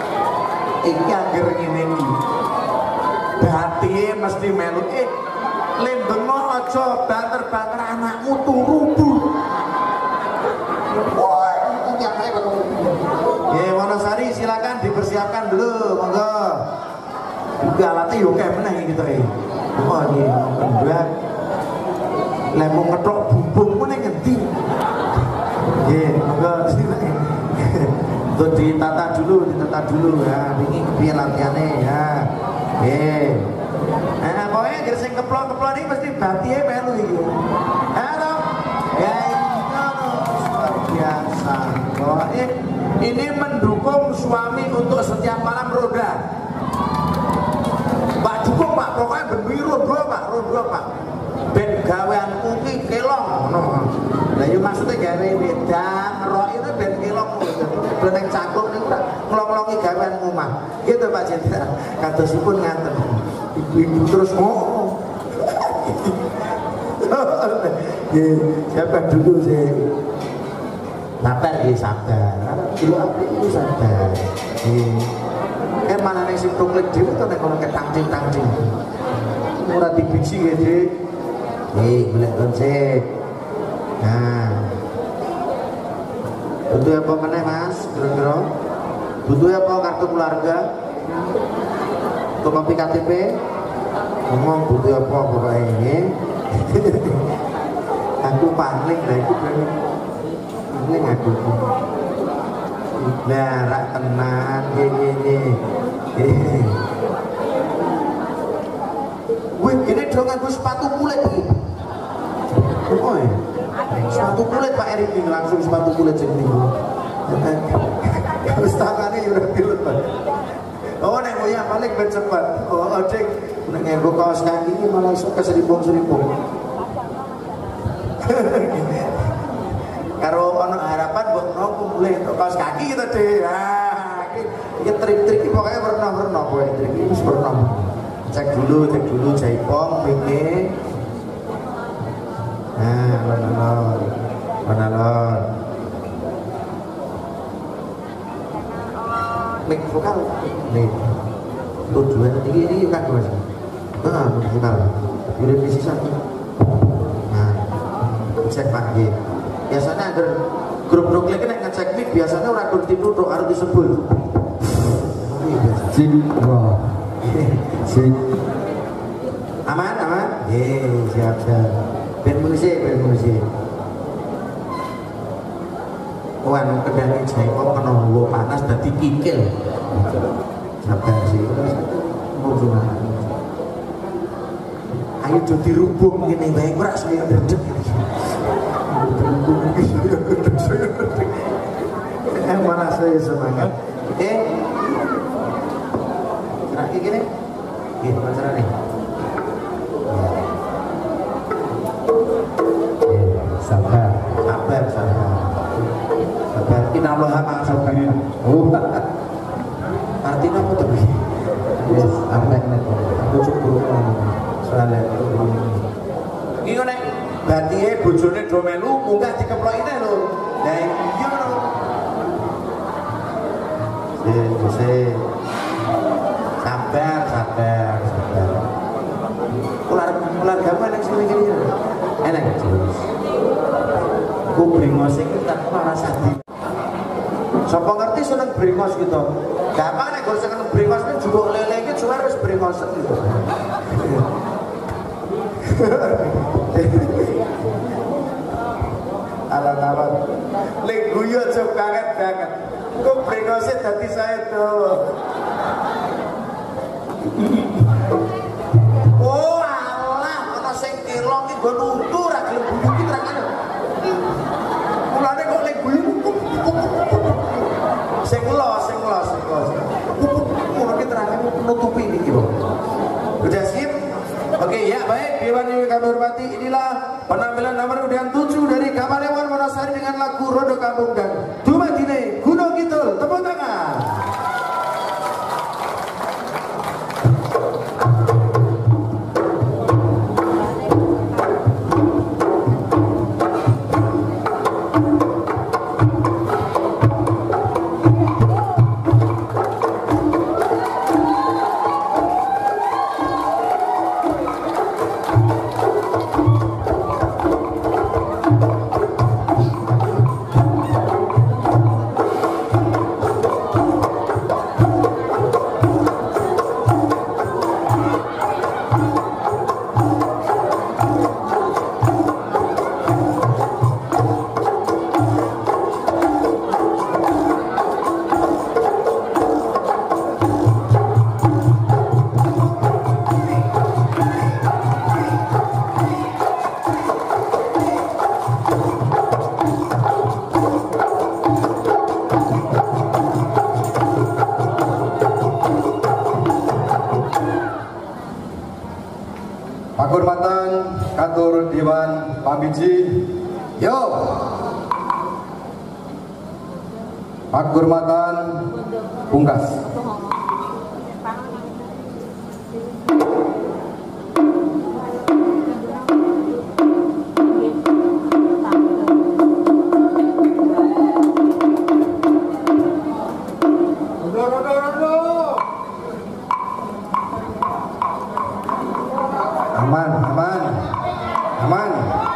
Speaker 1: Iki anggere ngene iki. Hatinya mesti melu eh Lembengno aja banter-banter anakmu turu bu. Woi, tiap hari ketemu. Ya, Wonosari silakan dipersiapkan dulu, monggo. Juga alatnya yo kayak meneh gitu ya. Oh ini kendang. Lemu ngetok bumbung mana ngendi? Ya, monggo silakan. Tuh ditata dulu, ditata dulu ya. Ini piye latihannya ya. Eh. Nah, pokoknya gara sing keplok-keplok ini mesti batine melu iki. Halo. Ya ini luar biasa. Oh, ini, ini mendukung suami untuk setiap malam roda. Pak dukung Pak, pokoknya bengi roda Pak, roda Pak. Ben gaweanku ki kelong ngono. Lah yo maksude gawe wedang, rok itu ben kelong. Ben ning cangkuk niku nglong-nglongi gawean omah. Gitu Pak Jenderal. Kadosipun ngaten. Ibu-ibu terus ngomong. Siapa dulu sih? Sabar ya sabar. Kilo apa itu sabar. Eh mana nih si tuklik dulu tuh nih kalau ketangcing-tangcing. Murah dibiji ya dik. Eh boleh lonceng. Nah. Butuh apa mana mas? Kira-kira. Butuh apa kartu keluarga? Kopi K T P ngomong butuh apa pokoknya ini. Aku paling lah itu paling aku nah rak tenan ini ini wih ini dong aku sepatu kulit oh ya sepatu kulit Pak Erik ini langsung sepatu kulit jadi harus tangannya udah pilut Pak. Oh nek moya paling ben cepat. Oh adek nek nggo kaos kaki iki malah iso keserimpung-serimpung. Karo ana harapan mbok nopo mulai untuk kaos kaki gitu deh. Nah, iki trik-trik iki pokoke werna-werna kowe trik iki wis werna. Cek dulu, cek dulu jaipong penge. Nah, alon-alon. Alon-alon. Mik vokal nih tujuan ini ini kan mas nah mik vokal udah bisa satu nah cek pagi biasanya ada grup-grup lagi nek ngecek mik biasanya orang kurti tutup harus disebut sing wah sing aman aman ye siap siap ben musik ben musik wan kedane jaipong kena hawa panas dadi kikil. Sabar sih. Ayo do dirubung ngene wae ora saya ndedeg. Eh mana saya semangat. Eh. Nah iki gini. Iki pacarane. Sabar, sabar, sabar. Inna Allah ma'asabirin. Oh, artinya apa tuh? Yes, apa nek aku cukup soalnya iki nek batine bojone do melu munggah dikeplokine lho. Lah iya lho. Se se sabar, sabar, sabar. Ular ular gawe nek sing ngene iki. Enak terus. Ku brengos iki tak rasa di sapa ngerti seneng brengos gitu. Gampang nek gak seneng brengos kan juga lele iki cuma wis brengos gitu. Alat-alat lek guyu aja banget banget. Kok brengose dadi saya dawa. Oh alah ana sing kelong iki go nutu ra gelem guyu iki ra ngono. Mulane kok lek guyu sing los, sing los, sing los. Mungkin terakhir menutupi ini gitu. Sudah siap? Oke ya baik, Dewan yang kami hormati, inilah penampilan nomor undian tujuh dari Kamalewan Wonosari dengan lagu Rondo Kampung dan Dumadine Gunung Kidul. Tepuk tangan.
Speaker 6: Dewan Pambiji. Yo. Pakurmatan pungkas. Aman, aman, aman.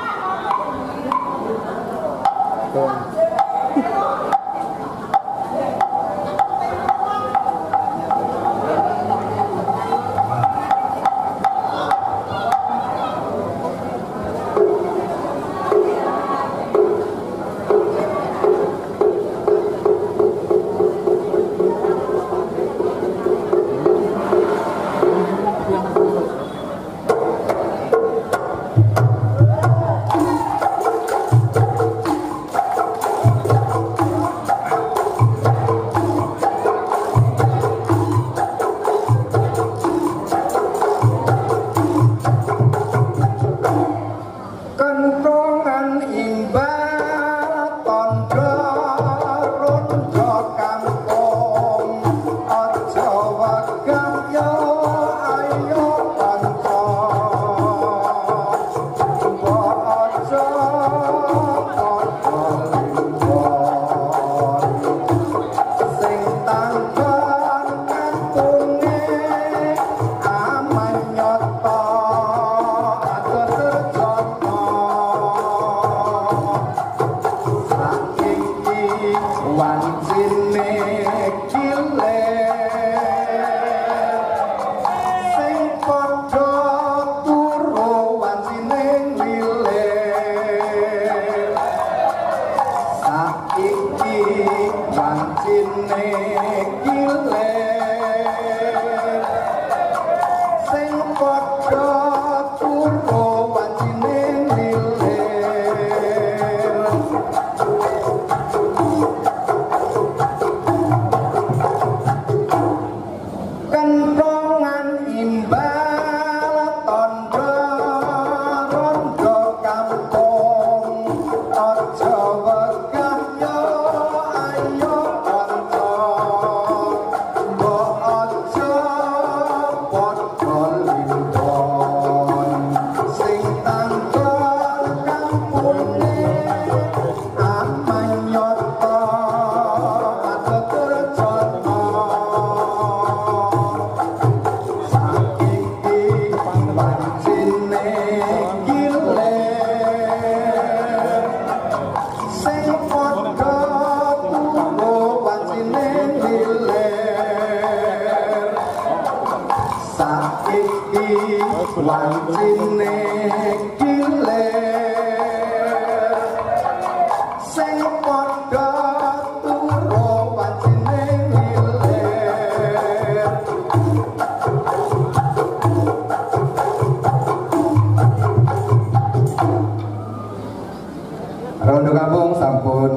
Speaker 6: Rondo kampung sampun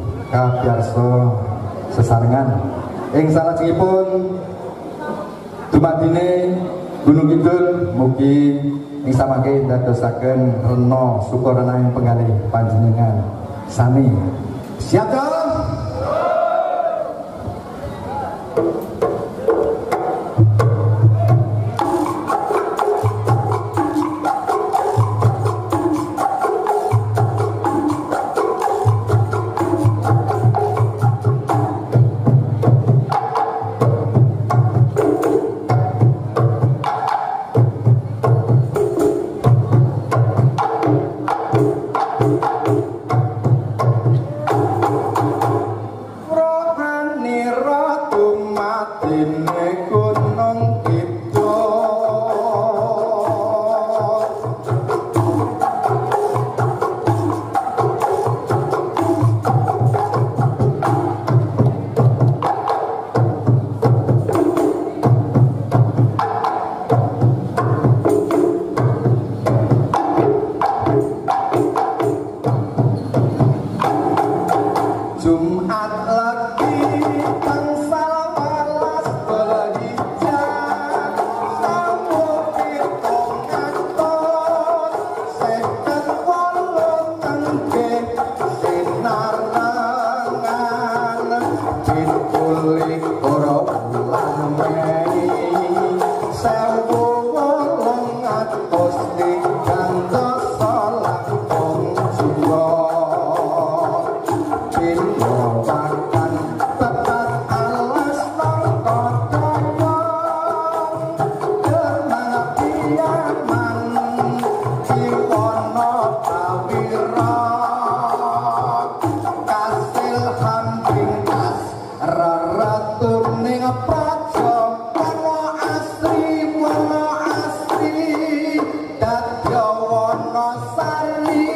Speaker 6: kabiarsa sesarengan ing salajengipun dumadine Gunung Kidul mugi ing samangke ndadosaken rena syukurana ing penggalih panjenengan sami. Siap to?
Speaker 7: Rohani ratu mata
Speaker 6: juga Bino wakan tepat alas nongko doyong Demang piyaman Kiwono Pawira kasil hampingkas raratuning praja wana asri wana asri dadya wana sari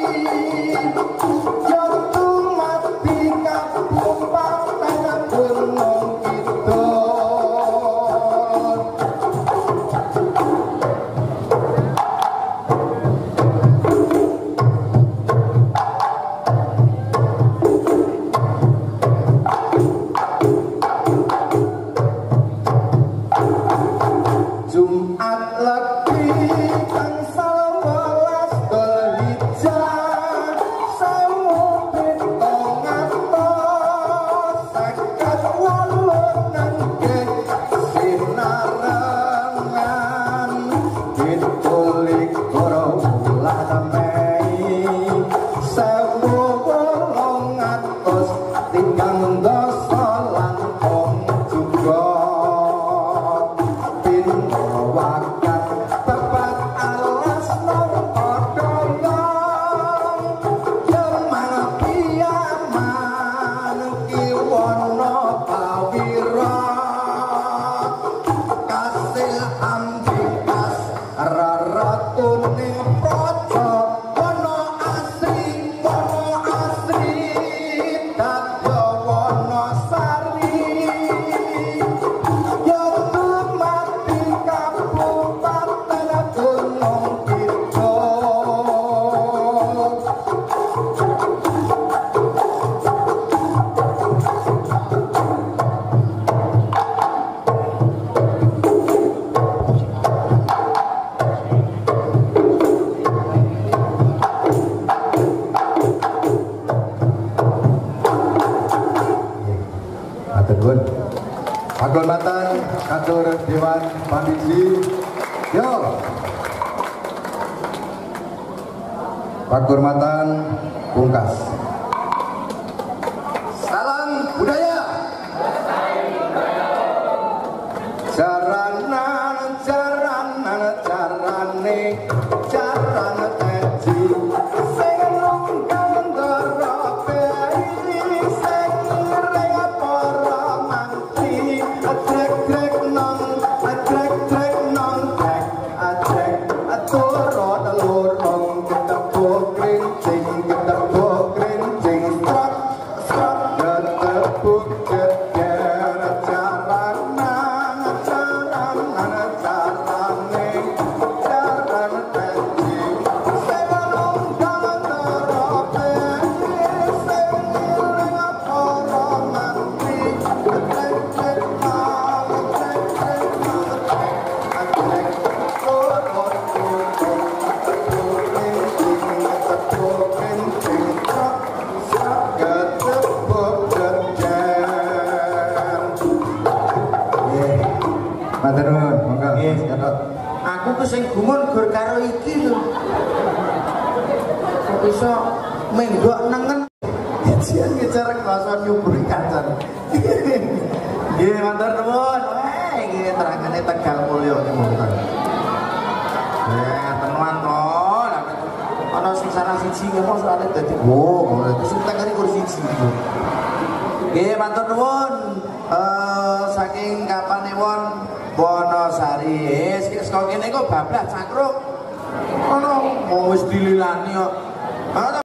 Speaker 6: yo tumati kabupaten Gunung Kidul. Jumat Legi tangsal welas Dzulhijjah sewu pitung atus seket wolu nenggih sinarengan pitulikur wulan Mei sewu wolung atus tigang dasa langkung juga wakan tepat alas nongko doyong Demang piyaman Kiwono Pawira kasil ambingkas raratuning praja wana asri wana asri dadya wana sari yo tumati kabupaten Gunung Kidul. Matur nuwun. Pakurmatan katur Dewan Pandisi. Yo. Pakurmatan pungkas. Salam budaya. Jaranan jaranan jarane jaran teji sing nunggang ndara peri sing reng para mantri atrek-trek nang atrek-trek nang trek atrek aturut lurung ketepuk krincing ketepuk krincing strak strak ketepuk keter jaranan jaranan jarane jaran teji sing nunggang ndara peri sing reng para mantri atrek-trek nang atrek-trek nang trek atrek turut lurung ketepuk krincing ketepuk krincing strak strak ketepuk keter. Nggih. Matur nuwun, monggo.
Speaker 3: Nggih.
Speaker 6: Gatot.
Speaker 3: Aku ku sing gumun gur karo iki lho. Kok iso menggok nengen. Jian ngecerek basa nyuburi kacan. Nggih, matur nuwun. Eh, iki terangane Tegal Mulya iki monggo. Eh, tenan to. Ana sing salah siji ngomong soalnya dadi oh, berarti sing tak kari kursi siji. Nggih, matur nuwun. Eh, saking Kapanewon Wonosari. Eh, saka kene kok bablas cakruk. Ono wong wis dililani kok.